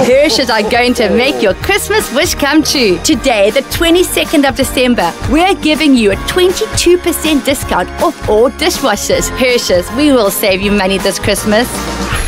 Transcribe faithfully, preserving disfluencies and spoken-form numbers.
Hirsch's are going to make your Christmas wish come true. Today, the twenty-second of December, we're giving you a twenty-two percent discount off all dishwashers. Hirsch's, we will save you money this Christmas.